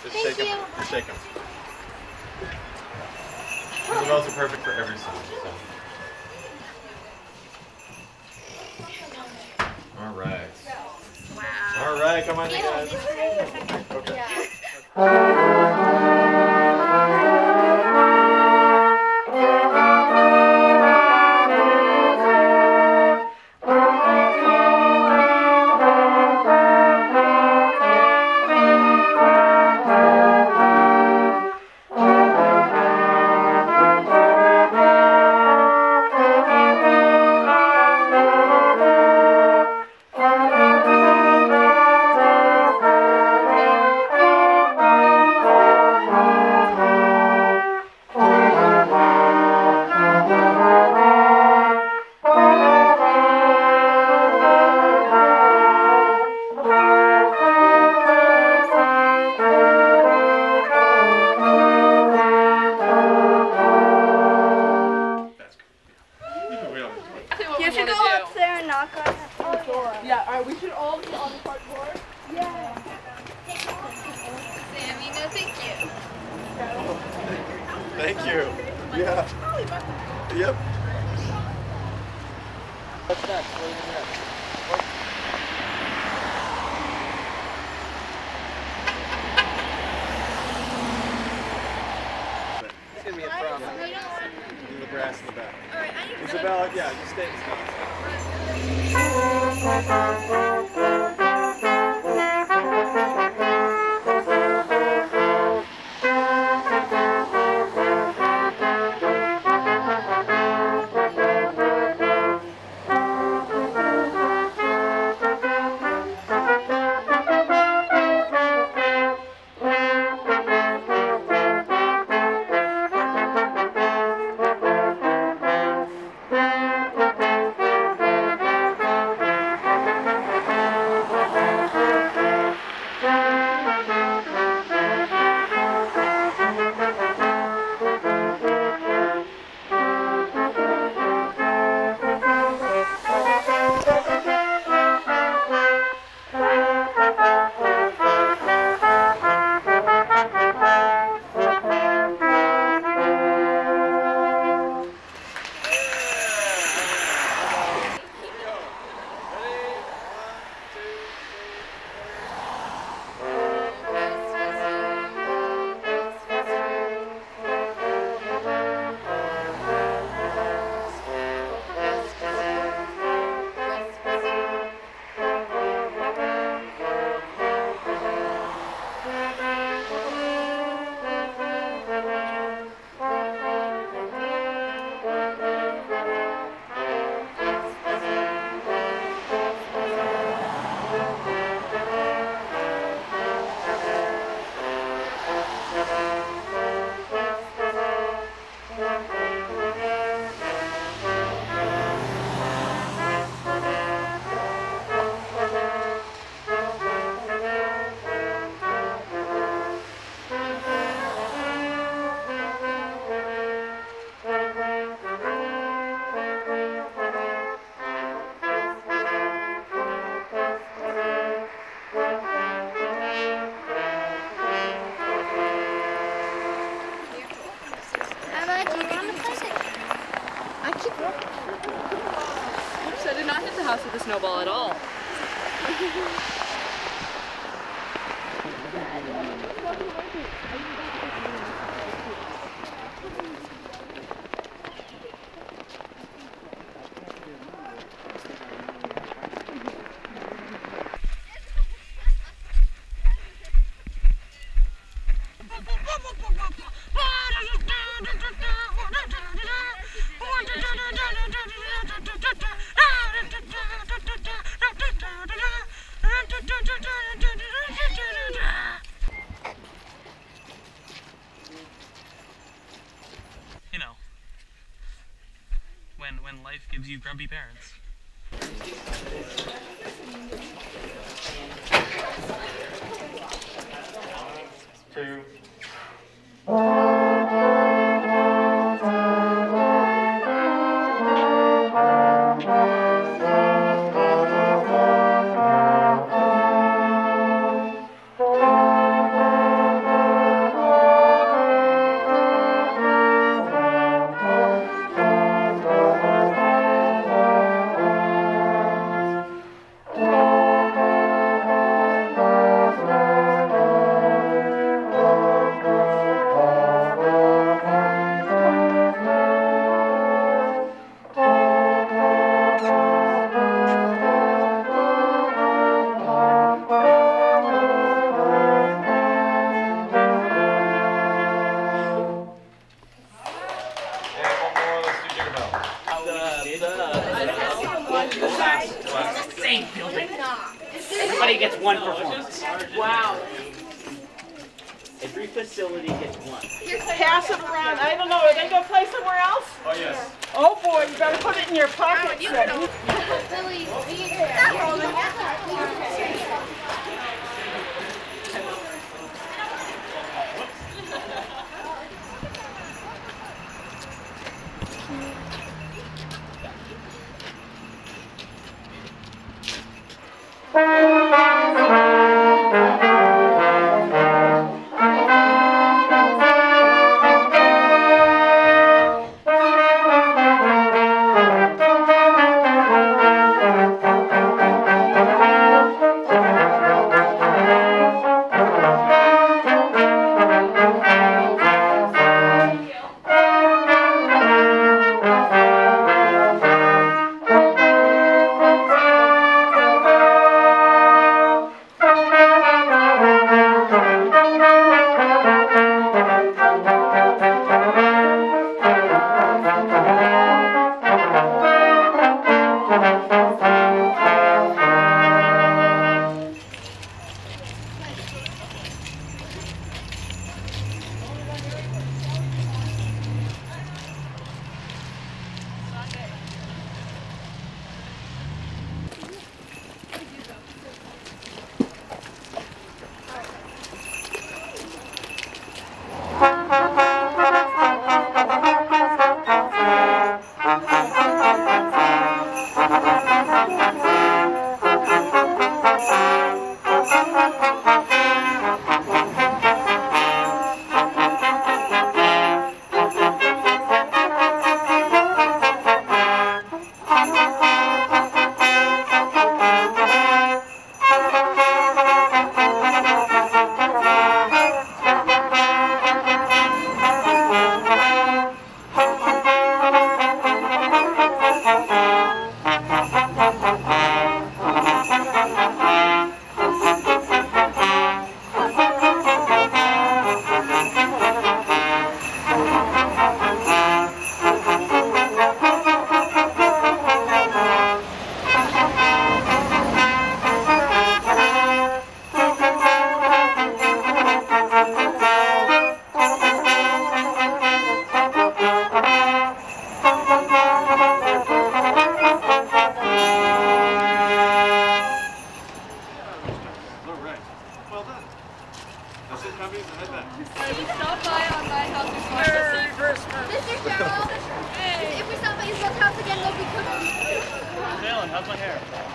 Just shake them. Just shake them. The bells are perfect for every song. So. All right. Wow. All right, come on, you guys. Okay. You should go up there and knock on the door. Yeah, alright, we should all be on the front door. Yeah. Sammy, no thank you. Thank you. Yeah. Yep. What's next? What is next? It's gonna be a problem. Do the brass in the back. Alright, I need to Isabella, yeah, just stay. Oops, I did not hit the house with a snowball at all. You know, when life gives you grumpy parents. 2. gets one performance. Wow. Every facility gets one. Pass it around. I don't know. Are they going to play somewhere else? Oh, yes. Oh boy, you better put it in your pocket. Billy, Stop by on my house. Mr. Cheryl, if we stop by his house again, we'll be cooking. Jalen, how's my hair?